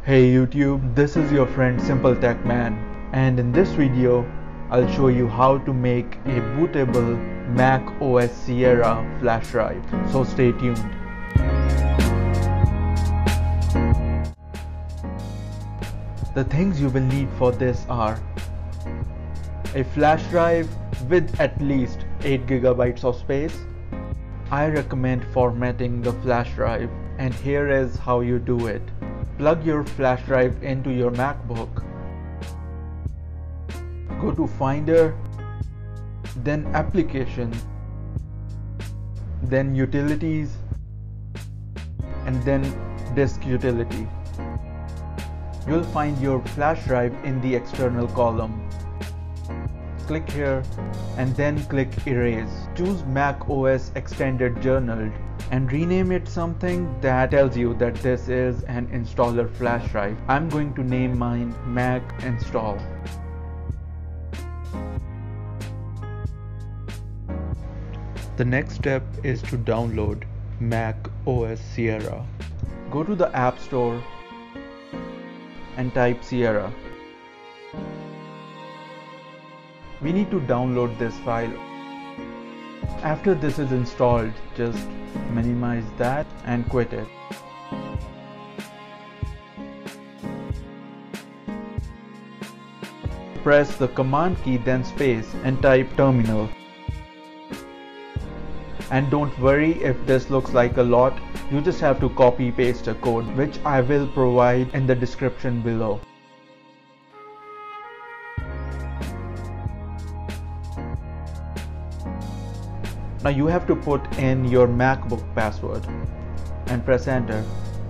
Hey YouTube, this is your friend Simple Tech Man, and in this video I'll show you how to make a bootable Mac OS Sierra flash drive, so stay tuned. The things you will need for this are a flash drive with at least 8 GB of space. I recommend formatting the flash drive, and here is how you do it. Plug your flash drive into your MacBook. Go to Finder, then Application, then Utilities, and then Disk Utility. You'll find your flash drive in the external column. Click here and then click Erase. Choose Mac OS Extended Journal and rename it something that tells you that this is an installer flash drive. I'm going to name mine Mac Install. The next step is to download Mac OS Sierra. Go to the App Store and type Sierra. We need to download this file. After this is installed, just minimize that and quit it. Press the command key then space and type terminal. And don't worry if this looks like a lot, you just have to copy paste a code which I will provide in the description below. Now you have to put in your MacBook password and press enter.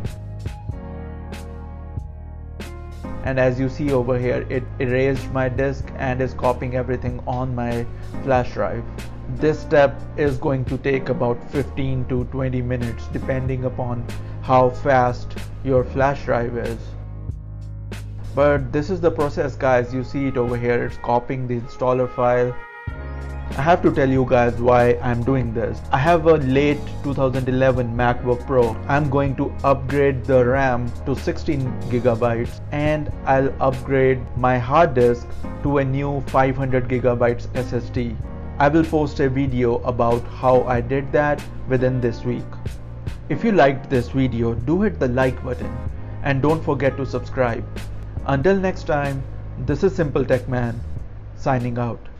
And as you see over here, it erased my disk and is copying everything on my flash drive. This step is going to take about 15 to 20 minutes depending upon how fast your flash drive is. But this is the process, guys. You see it over here, it's copying the installer file. I have to tell you guys why I'm doing this. I have a late 2011 MacBook Pro. I'm going to upgrade the RAM to 16 GB and I'll upgrade my hard disk to a new 500 GB SSD. I will post a video about how I did that within this week. If you liked this video, do hit the like button and don't forget to subscribe. Until next time, this is Simple Tech Man signing out.